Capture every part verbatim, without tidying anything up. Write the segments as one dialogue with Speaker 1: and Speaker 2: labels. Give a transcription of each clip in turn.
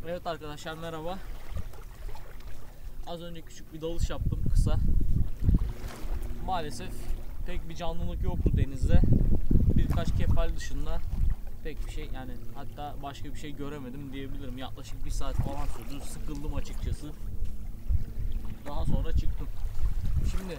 Speaker 1: Evet arkadaşlar, merhaba. Az önce küçük bir dalış yaptım, kısa. Maalesef pek bir canlılık yoktu denizde. Birkaç kefal dışında pek bir şey, yani hatta başka bir şey göremedim diyebilirim. Yaklaşık bir saat falan sürdü. Sıkıldım açıkçası. Daha sonra çıktım. Şimdi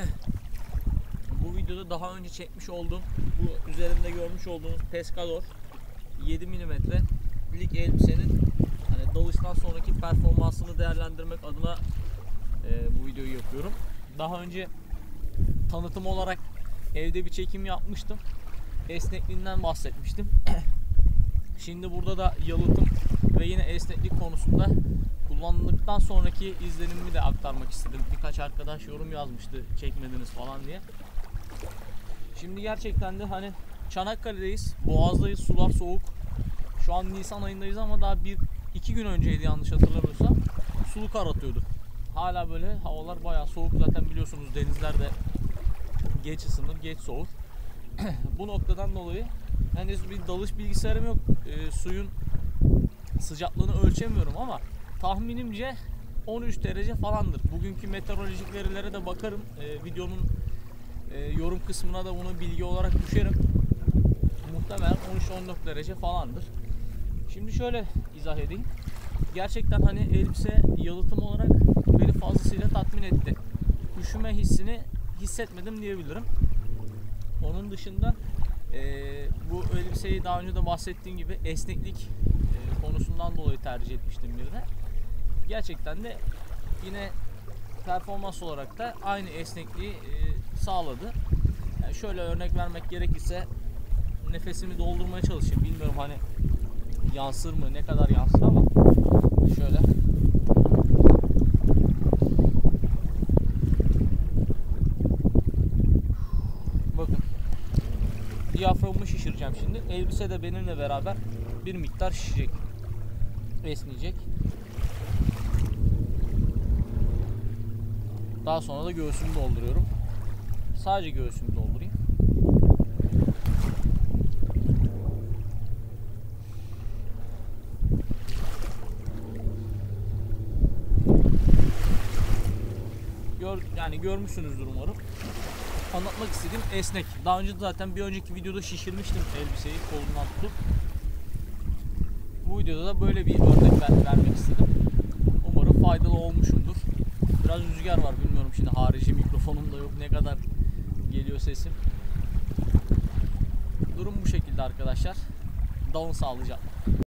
Speaker 1: bu videoda daha önce çekmiş olduğum, bu üzerinde görmüş olduğunuz Pescador yedi milimetrelik elbisenin hani dalıştan sonraki performansını değerlendirmek adına e, bu videoyu yapıyorum. Daha önce tanıtım olarak evde bir çekim yapmıştım. Esnekliğinden bahsetmiştim. Şimdi burada da yalıtım ve yine esneklik konusunda kullanıldıktan sonraki izlenimimi de aktarmak istedim. Birkaç arkadaş yorum yazmıştı, çekmediniz falan diye. Şimdi gerçekten de hani Çanakkale'deyiz, Boğaz'dayız, sular soğuk. Şu an Nisan ayındayız ama daha bir iki gün önceydi yanlış hatırlamıyorsam. Sulu aratıyordu. Hala böyle havalar bayağı soğuk, zaten biliyorsunuz denizlerde geç ısınır, geç soğur. Bu noktadan dolayı henüz bir dalış bilgisayarım yok. E, suyun sıcaklığını ölçemiyorum ama tahminimce on üç derece falandır. Bugünkü meteorolojik verilere de bakarım. E, videonun e, yorum kısmına da bunu bilgi olarak düşerim. Muhtemelen on üç on dört derece falandır. Şimdi şöyle izah edeyim. Gerçekten hani elbise yalıtım olarak beni fazlasıyla tatmin etti. Üşüme hissini hissetmedim diyebilirim. Onun dışında e, bu elbiseyi daha önce de bahsettiğim gibi esneklik e, konusundan dolayı tercih etmiştim bir de. Gerçekten de yine performans olarak da aynı esnekliği e, sağladı. Yani şöyle örnek vermek gerekirse nefesimi doldurmaya çalışayım. Bilmiyorum hani yansır mı, ne kadar yansır ama şöyle. Bakın. Diyaframımı şişireceğim şimdi. Elbise de benimle beraber bir miktar şişecek. Esneyecek. Daha sonra da göğsümü dolduruyorum. Sadece göğsümü doldurayım. Gör, yani görmüşsünüzdür umarım. Anlatmak istediğim esnek. Daha önce zaten bir önceki videoda şişirmiştim elbiseyi kolundan tutup. Bu videoda da böyle bir örnek ver, vermek istedim. Umarım faydalı olmuşumdur. Biraz rüzgar var, bilmiyorum şimdi harici mikrofonum da yok, ne kadar geliyor sesim. Durum bu şekilde arkadaşlar. Dalın sağlıcakla.